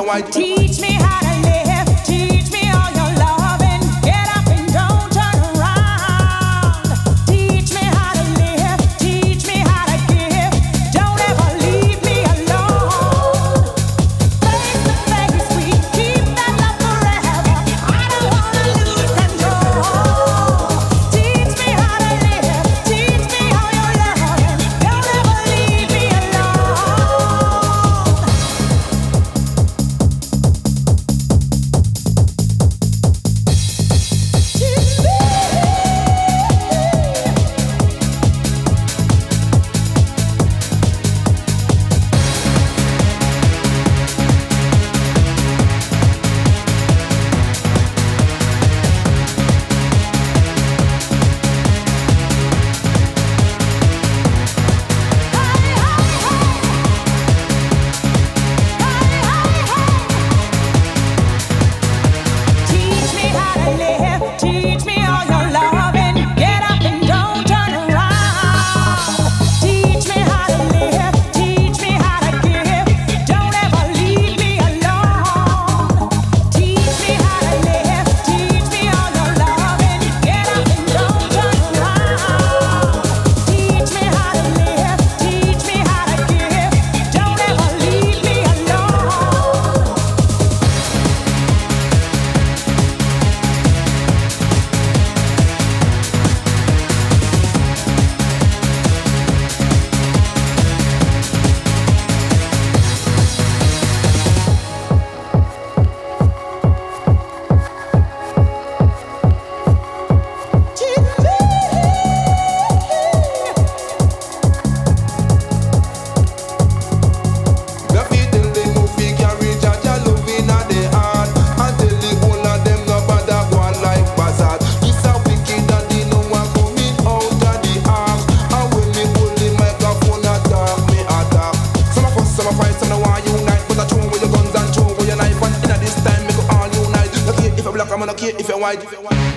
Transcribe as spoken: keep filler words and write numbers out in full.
white. Teach me how to live, teach me all your loving. Get up and don't turn around. Teach me how to live, teach me how to give. Don't ever leave me alone. Face to face, we keep that love forever. I don't wanna lose control. Teach me how to live, teach me all your loving. Don't ever leave me alone. Teach me how to live, teach me all your loving. Get up and don't turn around. Teach me how to live, teach me how to give. Don't ever leave me alone. Teach me how to live, teach me all your loving. Get up and don't turn around. Teach me how to live, teach me how to give. Don't ever leave me alone. The people they move fi carry Jaja love inna their heart, and tell the whole of them no bother go on like bazaar. It's a wicked and they know I'm coming out of the ark. And when me hold the microphone attack, me attack. Some of us, some of fight, some no want unite, but I throw away your guns and throw away your knife. And inna this time me go all unite. No care if you black, I'm no care if you white.